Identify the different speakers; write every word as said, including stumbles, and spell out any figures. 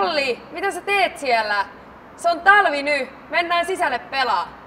Speaker 1: Olli, mitä sä teet siellä? Se on talvi nyt. Mennään sisälle pelaa.